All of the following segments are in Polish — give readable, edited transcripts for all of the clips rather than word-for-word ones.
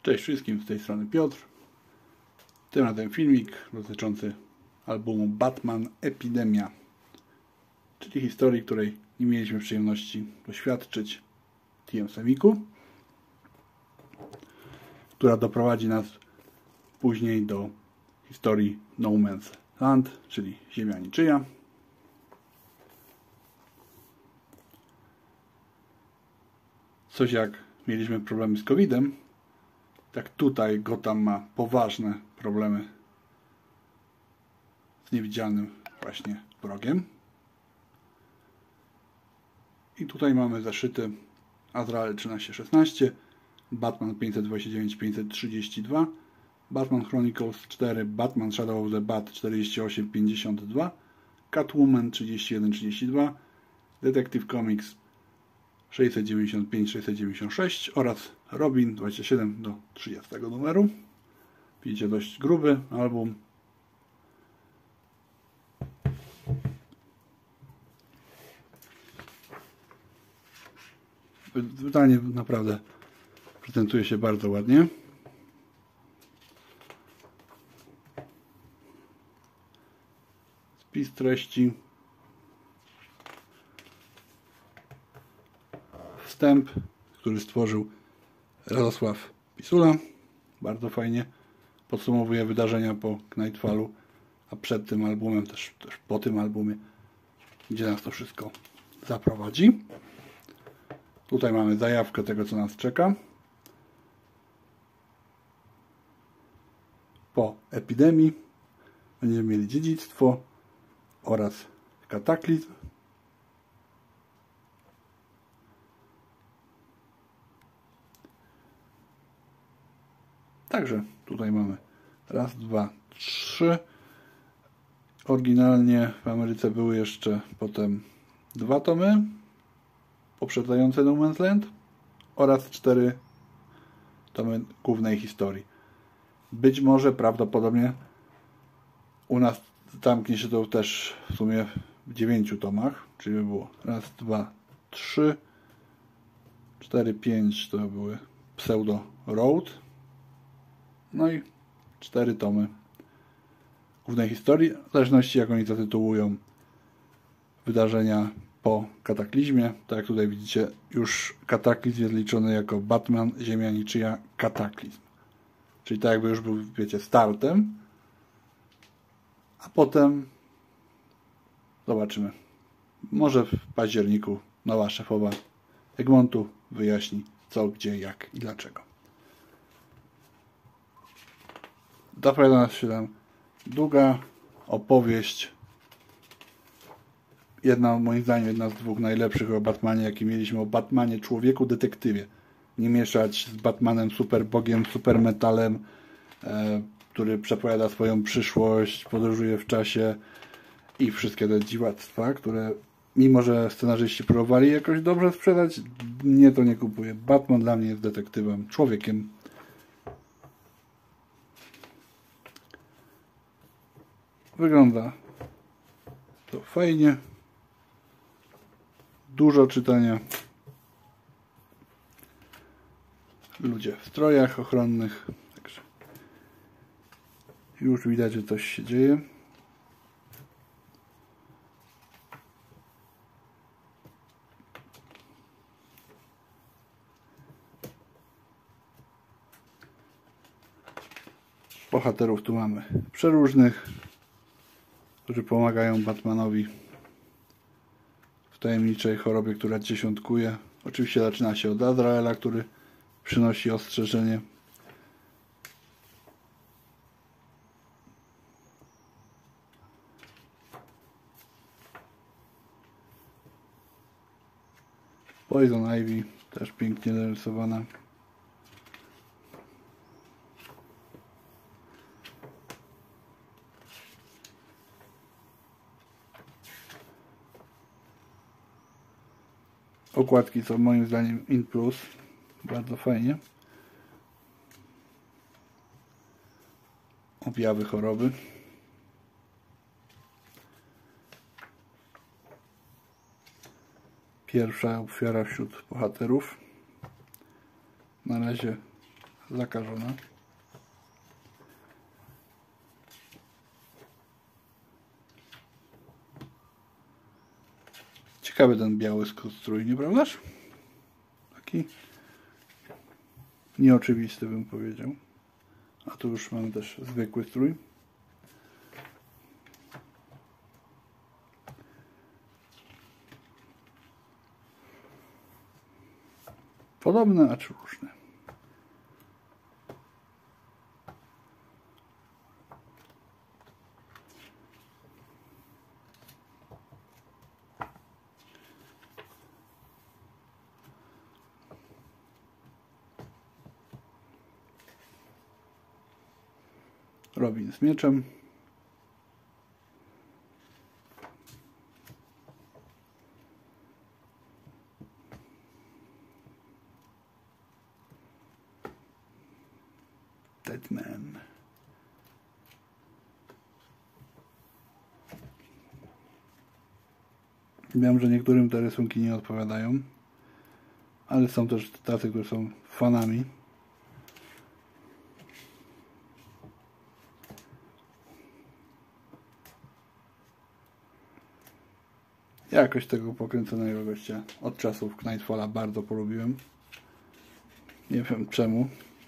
Cześć wszystkim, z tej strony Piotr. Tym razem filmik dotyczący albumu Batman Epidemia, czyli historii, której nie mieliśmy przyjemności doświadczyć w TM Semiku, która doprowadzi nas później do historii No Man's Land, czyli Ziemia Niczyja. Coś jak mieliśmy problemy z COVID-em, tak tutaj Gotham ma poważne problemy z niewidzialnym właśnie wrogiem. I tutaj mamy zaszyty Azrael 1316, Batman 529-532, Batman Chronicles 4, Batman Shadow of the Bat 4852, Catwoman 3132, Detective Comics 695-696 oraz Robin 27 do 30 numeru. Widzicie, dość gruby album. Wydanie naprawdę prezentuje się bardzo ładnie. Spis treści. Wstęp, który stworzył Radosław Pisula. Bardzo fajnie podsumowuje wydarzenia po Knightfallu, a przed tym albumem, też po tym albumie, gdzie nas to wszystko zaprowadzi. Tutaj mamy zajawkę tego, co nas czeka. Po epidemii będziemy mieli dziedzictwo oraz kataklizm. Także tutaj mamy raz, dwa, trzy. Oryginalnie w Ameryce były jeszcze potem 2 tomy poprzedzające No Man's Land oraz 4 tomy głównej historii. Być może, prawdopodobnie u nas zamknie się to też w sumie w 9 tomach, czyli by było raz, dwa, 3, 4, 5 to były Pseudo Road. No i 4 tomy głównej historii, w zależności jak oni zatytułują wydarzenia po kataklizmie. Tak jak tutaj widzicie, już kataklizm jest liczony jako Batman, Ziemia Niczyja, Kataklizm. Czyli tak jakby już był, wiecie, startem, a potem zobaczymy. Może w październiku nowa szefowa Egmontu wyjaśni co, gdzie, jak i dlaczego. Zapowiada nas się tam długa opowieść. Moim zdaniem, jedna z 2 najlepszych o Batmanie, jakie mieliśmy, o Batmanie, człowieku detektywie. Nie mieszać z Batmanem superbogiem, supermetalem, który przepowiada swoją przyszłość, podróżuje w czasie i wszystkie te dziwactwa, które mimo, że scenarzyści próbowali jakoś dobrze sprzedać, nie, to nie kupuję. Batman dla mnie jest detektywem, człowiekiem. Wygląda to fajnie. Dużo czytania. Ludzie w strojach ochronnych. Także już widać, że coś się dzieje. Bohaterów tu mamy przeróżnych, którzy pomagają Batmanowi w tajemniczej chorobie, która dziesiątkuje. Oczywiście zaczyna się od Azraela, który przynosi ostrzeżenie. Poison Ivy też pięknie narysowana. Okładki są moim zdaniem in plus. Bardzo fajnie. Objawy choroby. Pierwsza ofiara wśród bohaterów. Na razie zakażona. Ciekawy ten biały strój, nieprawdaż? Taki nieoczywisty, bym powiedział. A tu już mamy też zwykły strój. Podobne, a czy różne. Robin z mieczem. Deadman. Wiem, że niektórym te rysunki nie odpowiadają, ale są też tacy, którzy są fanami. Jakoś tego pokręconego gościa od czasów Knightfalla bardzo polubiłem. Nie wiem czemu.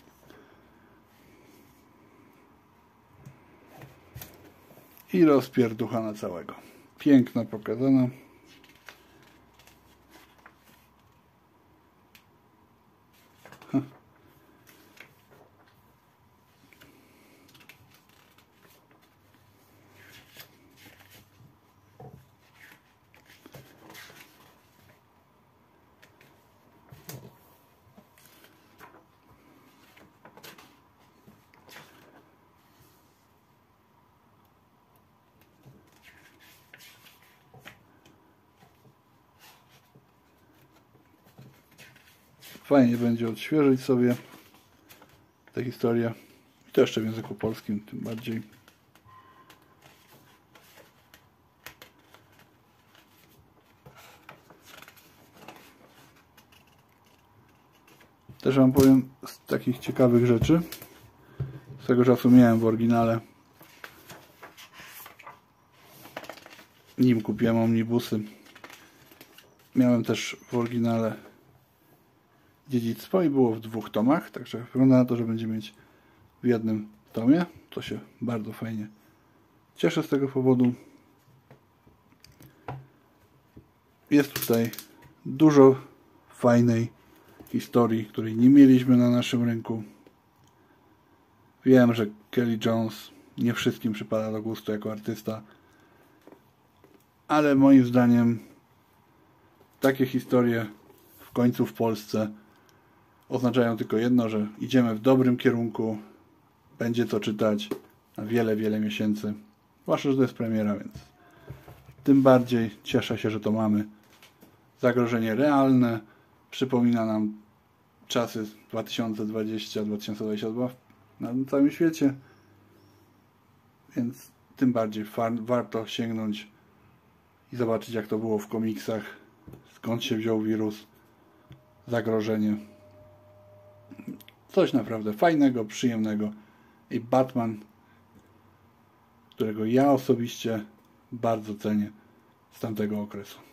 I rozpierducha na całego. Piękna pokazana. Fajnie będzie odświeżyć sobie tę historię. I to jeszcze w języku polskim, tym bardziej. Też wam powiem z takich ciekawych rzeczy. Swego czasu miałem w oryginale. Nim kupiłem omnibusy. Miałem też w oryginale Dziedzictwo i było w 2 tomach, także wygląda na to, że będziemy mieć w jednym tomie. To się bardzo fajnie cieszę z tego powodu. Jest tutaj dużo fajnej historii, której nie mieliśmy na naszym rynku. Wiem, że Kelly Jones nie wszystkim przypada do gustu jako artysta, ale moim zdaniem takie historie w końcu w Polsce oznaczają tylko jedno, że idziemy w dobrym kierunku, będzie to czytać na wiele, wiele miesięcy. Zwłaszcza, że to jest premiera, więc tym bardziej cieszę się, że to mamy. Zagrożenie realne, przypomina nam czasy 2020-2022 na całym świecie, więc tym bardziej warto sięgnąć i zobaczyć, jak to było w komiksach, skąd się wziął wirus, zagrożenie. Coś naprawdę fajnego, przyjemnego i Batman, którego ja osobiście bardzo cenię z tamtego okresu.